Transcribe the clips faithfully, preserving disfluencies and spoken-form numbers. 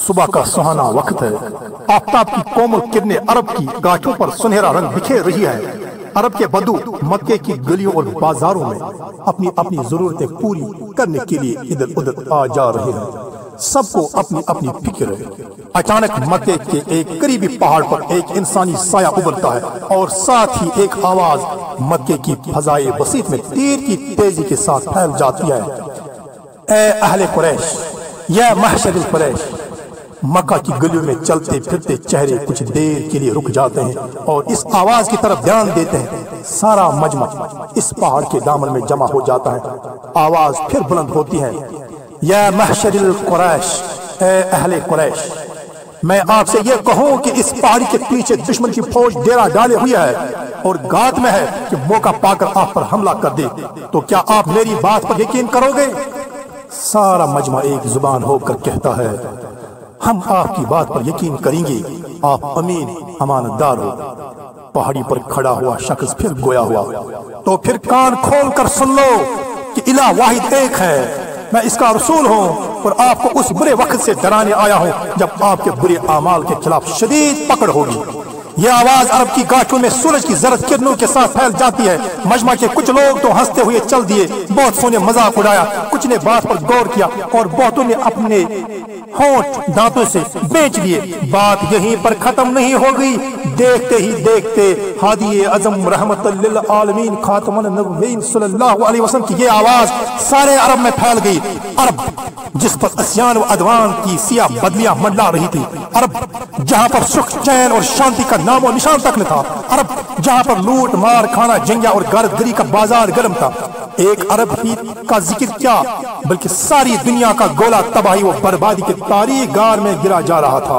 صبح کا سہانا وقت ہے، آفتاب کی کومل کرنیں عرب کی گاٹھوں پر سنہرا رنگ بکھیر رہی ہے۔ عرب کے بدو مکے کی گلیوں اور بازاروں میں اپنی اپنی ضرورتیں پوری کرنے کے لیے ادھر ادھر آ جا رہے ہیں۔ سب کو اپنی اپنی فکر ہے۔ اچانک مکے کے ایک قریبی پہاڑ پر ایک انسانی سایہ ابھرتا ہے اور ساتھ ہی ایک آواز مکے کی فضائے وسیع میں تیر کی تیزی کے ساتھ پھیل جاتی ہے۔ اے اہل قریش، یا محشر القریش۔ مکہ کی گلیوں میں چلتے پھرتے چہرے کچھ دیر کے لیے رک جاتے ہیں اور اس آواز کی طرف دھیان دیتے ہیں۔ سارا مجمع اس پہاڑ کے دامن میں جمع ہو جاتا ہے۔ آواز پھر بلند ہوتی ہے، یا محشر القریش، اے اہل قریش۔ میں آپ سے یہ کہوں کہ اس پہاڑی کے پیچھے دشمن کی فوج ڈیرا ڈالے ہوئی ہے اور گات میں ہے کہ موقع پا کر آپ پر حملہ کر دے، تو کیا آپ میری بات پر یقین کرو گے؟ سارا مجمع ایک زبان ہو کر کہتا ہے، ہم آپ کی بات پر یقین کریں گے، آپ امین امانت دار ہو۔ پہاڑی پر کھڑا ہوا شخص پھر گویا ہوا، تو پھر کان کھول کر سن لو کہ الہ واحد ایک ہے، میں اس کا رسول ہوں اور آپ کو اس برے وقت سے ڈرانے آیا ہوں جب آپ کے برے اعمال کے خلاف شدید پکڑ ہوگی۔ یہ آواز عرب کی گاٹھوں میں سورج کی زرد کرنوں کے ساتھ پھیل جاتی ہے۔ مجمع کے کچھ لوگ تو ہنستے ہوئے چل دیے، بہت سو نے مذاق اڑایا، کچھ نے بات پر غور کیا اور بہتوں نے اپنے ہونٹ دانتوں سے بیچ لیے۔ بات یہیں پر ختم نہیں ہو گئی، دیکھتے ہی دیکھتے ہادی اعظم رحمت للعالمین خاتم النبیین صلی اللہ علیہ وسلم کی یہ آواز سارے عرب میں پھیل گئی۔ عرب جس پر اسیان و عدوان کی سیاہ بدلیاں منڈلا رہی تھی، عرب جہاں پر سکھ چین اور شانتی کا نام و نشان تک نہ تھا، عرب جہاں پر لوٹ مار کھانا جنگیا اور غارت گری کا بازار گرم تھا، ایک عرب ہی کا ذکر کیا بلکہ ساری دنیا کا گولا تباہی و بربادی کے تاریک غار میں گرا جا رہا تھا،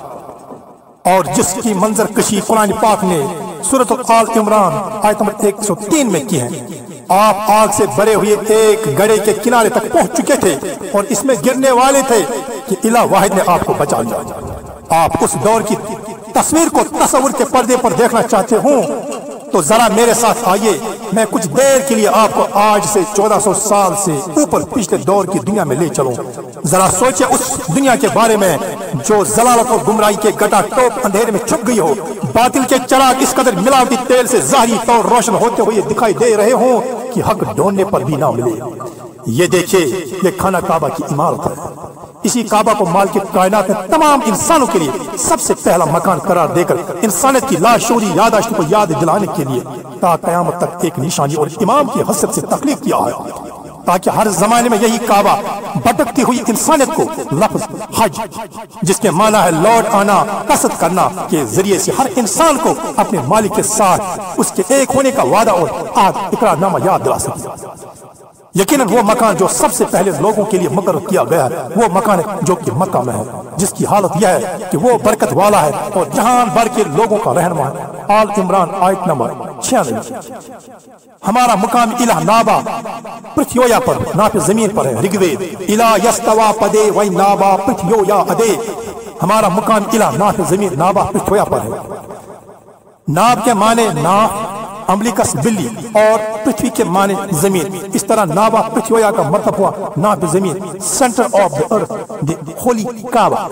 اور جس کی منظر کشی قرآن پاک نے سورۃ آل عمران آیت نمبر ایک سو تین میں کی ہے۔ آپ آگ سے بھرے ہوئے ایک گڑھے کے کنارے تک پہنچ چکے تھے اور اس میں گرنے والے تھے کہ الہ واحد نے آپ کو بچا لیا۔ آپ اس دور کی تصویر کو تصور کے پردے پر دیکھنا چاہتے ہوں تو ذرا میرے ساتھ آئیے، میں کچھ دیر کے لیے آپ کو آج سے چودہ سو سال سے اوپر پچھلے دور کی دنیا میں لے چلوں۔ ذرا سوچیں اس دنیا کے بارے میں جو ضلالت اور گمراہی کے گٹا ٹوپ اندھیرے میں چھپ گئی ہو، باطل کے چراغ اس قدر ملاوٹی تیل سے ظاہری طور روشن ہوتے ہوئے دکھائی دے رہے ہوں کہ حق ڈھونڈنے پر بھی نہ ملے۔ یہ دیکھیے، یہ خانہ کعبہ کی عمارت ہے۔ اسی کعبہ کو مالک کائنات نے تمام انسانوں کے لیے سب سے پہلا مکان قرار دے کر انسانیت کی لاشعوری یادداشت کو یاد دلانے کے لیے تا قیامت تک ایک نشانی اور امام کی حیثیت سے تخلیق کیا ہے، تاکہ ہر زمانے میں یہی کعبہ بھٹکتی ہوئی انسانیت کو لفظ حج، جس کے معنی ہے لوٹ آنا، قصد کرنا، کے ذریعے سے ہر انسان کو اپنے مالک کے ساتھ اس کے ایک ہونے کا وعدہ اور عہد اقرار نامہ یاد دلا سکے۔ یقیناً وہ مکان جو سب سے پہلے لوگوں کے لیے مقرر کیا گیا ہے وہ مکان ہے جو کہ مکہ میں ہے، جس کی حالت یہ ہے کہ وہ برکت والا ہے اور جہان بھر کے لوگوں کا رہنما ہے۔ آل عمران آیت نمبر چھیانوے۔ ہمارا مقام الہ نابا پرتھویا پر، ناپ زمین پر ہے۔ رگوید الہ یستوا پدے وی نابا پرتھیو یا ادے، ہمارا مقام الہ ناپ زمین نابا پرتھویا پر ہے۔ ناب کے معنی ناف امبلیکس بلی اور پرتھوی کے معنی زمین، اس طرح نابا پرتھویا کا مطلب ہوا ناب زمین، centre of the earth, the holy Kaaba.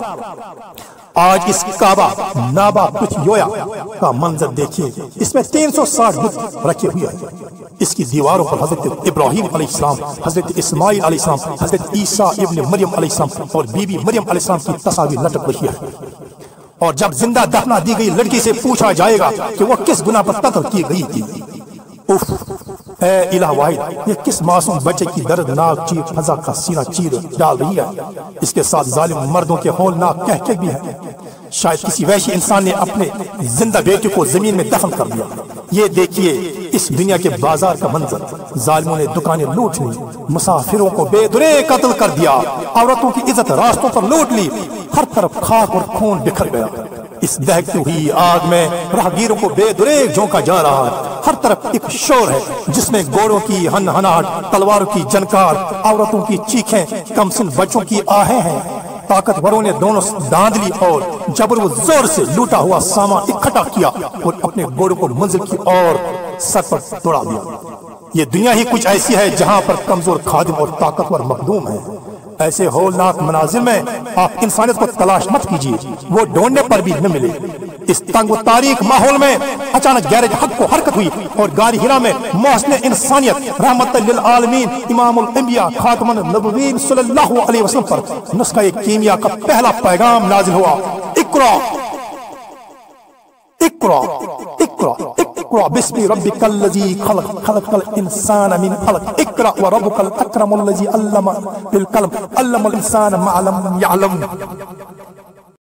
آج اس کعبہ نابا پرتھویا کا منظر دیکھیے، اس میں تین سو ساٹھ بت رکھے ہوئے ہیں۔ اس کی دیواروں پر حضرت ابراہیم علیہ السلام، حضرت اسماعیل علیہ السلام، حضرت عیسیٰ ابن مریم علیہ السلام اور بی بی مریم علیہ السلام کی تصاویر لٹک رہی ہے۔ اور جب زندہ دفنا دی گئی لڑکی سے پوچھا جائے گا کہ وہ کس گناہ پر قتل کی گئی تھی، اف، اے الہ واحد، یہ کس معصوم بچے کی دردناک چیخ فضا کا سینہ چیر ڈال رہی ہے۔ اس کے ساتھ ظالم مردوں کے ہولناک کہکے بھی ہیں۔ شاید کسی وحشی انسان نے اپنے زندہ بیٹے کو زمین میں دفن کر دیا۔ یہ دیکھیے اس دنیا کے بازار کا منظر، ظالموں نے دکانیں لوٹ لی، مسافروں کو بے درے قتل کر دیا، عورتوں کی عزت راستوں پر لوٹ لی، ہر طرف خاک اور خون بکھر گیا۔ اس دہکتی ہوئی آگ میں راہگیروں کو بے درے جھونکا جا رہا ہے۔ ہر طرف ایک شور ہے جس میں گھوڑوں کی ہن ہناہٹ، تلواروں کی جنکار، عورتوں کی چیخیں، کمسن بچوں کی آہیں ہیں۔ طاقتوروں نے دونوں داندلی اور جبر و زور سے لوٹا ہوا سامان اکٹھا کیا اور اپنے گھوڑوں کو منزل کی اور سر پر دوڑا دیا۔ یہ دنیا ہی کچھ ایسی ہے جہاں پر کمزور خادم اور طاقتور مخدوم ہیں۔ ایسے ہولناک مناظر میں آپ انسانیت کو تلاش مت کیجیے، وہ ڈھونڈنے پر بھی نہ ملے۔ اس تنگ و تاریک ماحول میں اچانک گیرج حق کو حرکت ہوئی اور غار ہرا میں محسن انسانیت رحمت للعالمین امام الانبیاء خاتم النبوین صلی اللہ علیہ وسلم پر نسخہ کیمیا کا پہلا پیغام نازل ہوا۔ اقرا اقرا اقرا اقرا بسم ربک الذی خلق خلق الانسان من خلق اقرا وربک الاکرم الذی علم بالقلم علم الانسان ما لم يعلم۔